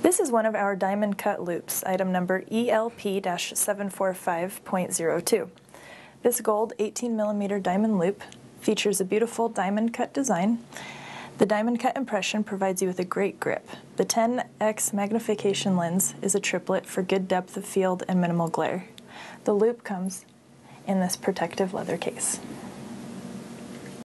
This is one of our diamond cut loupes, item number ELP-745.02. This gold 18mm diamond loupe features a beautiful diamond cut design. The diamond cut impression provides you with a great grip. The 10x magnification lens is a triplet for good depth of field and minimal glare. The loupe comes in this protective leather case.